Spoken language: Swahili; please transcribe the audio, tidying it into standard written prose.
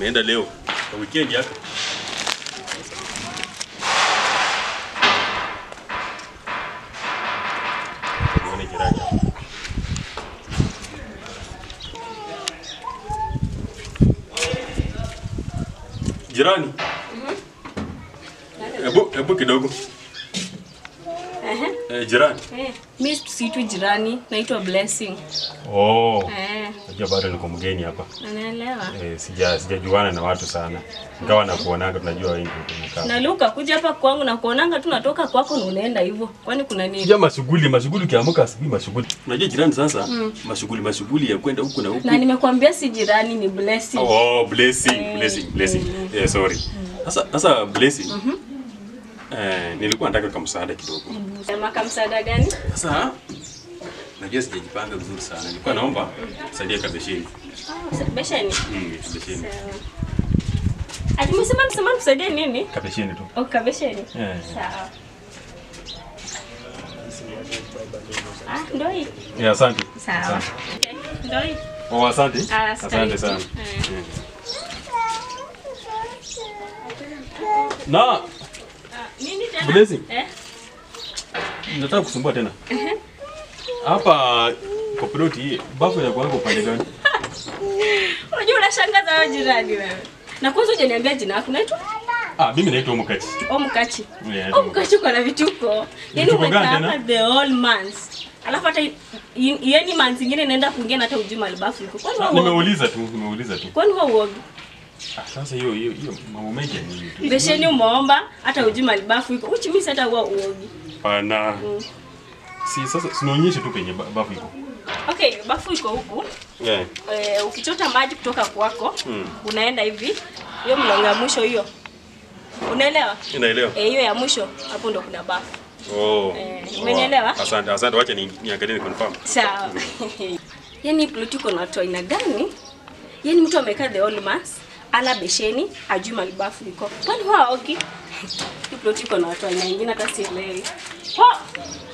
Nimeenda leo kwa weekend yako. Nione jirani. Jirani. Hebu kidogo. Jirani. Mimi siitwi jirani, naitwa Blessing. Najua bado niko mgeni hapa. Unaelewa? Sijajuana na watu sana. Ingawa nakuonanga tunajua wengi tumekaa. Na Luka kuja hapa kwangu na kuonanga tu natoka kwako na unaenda hivyo. Kwani kuna nini? Sija mashughuli ukiamka asubuhi mashughuli. Unajua jirani sasa mashughuli ya kwenda huku na huku. Na nimekuambia si jirani ni Blessing. Blessing. Sorry. Sasa Blessing. Nilikuwa nataka kama msaada kidogo. Sema kama msaada gani? Sasa najua sijajipanga vizuri sana. Nilikuwa naomba saidia kabesheni. Besheni? Kabesheni. Ati msema msaidie nini? Kabesheni tu. Kabesheni. Sawa. Ndio hii. Asante. Sawa. Ndio hii. Asante. Asante sana. Na Nini tena? Blessing. Nataka kusumbua tena. Hapa kwa plot hii bafu inakuwa upande gani? Unajua unashangaza wewe jirani wewe. Na kwanza hujaniambia jina lako unaitwa? Mimi naitwa Omukachi. Omukachi. Omukachi uko na vituko. Yaani umekaa the whole months. Alafu hata yani months zingine naenda kuingia na hata ujuma albafu iko. Kwani wewe nimeuliza tu. Kwani wewe uogi? Sasa hiyo mambo mengi ni. Besheni umeomba hata ujuma albafu iko. Uchi mimi hata wewe uogi. Pana. Sasa sinaonyesha tu penye bafu iko. Okay, bafu iko huku. Ukichota maji kutoka kwako, unaenda hivi. Hiyo mlango ya mwisho hiyo. Unaelewa? Inaelewa. Hiyo ya mwisho hapo ndo kuna bafu. Umenielewa? Asante. Wacha niangalie ni confirm. Sawa. Yaani plot iko na watu aina gani? Yaani mtu amekaa the whole month, ana besheni, hajui malibafu iko. Kwani haogi? Plot iko na watu aina nyingine hata sielewi.